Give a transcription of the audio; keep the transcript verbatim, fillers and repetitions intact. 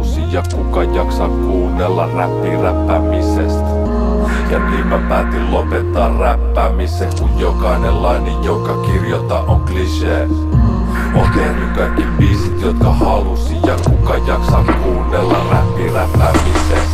halusi ja kuka jaksaa kuunnella räppi-räppäämisestä. Ja niin mä päätin lopettaa räppäämisen, kun jokainen laini, joka kirjoita on klisee. Oon tehnyt kaikki biisit, jotka halusi ja kuka jaksaa kuunnella räppi-räppäämisestä.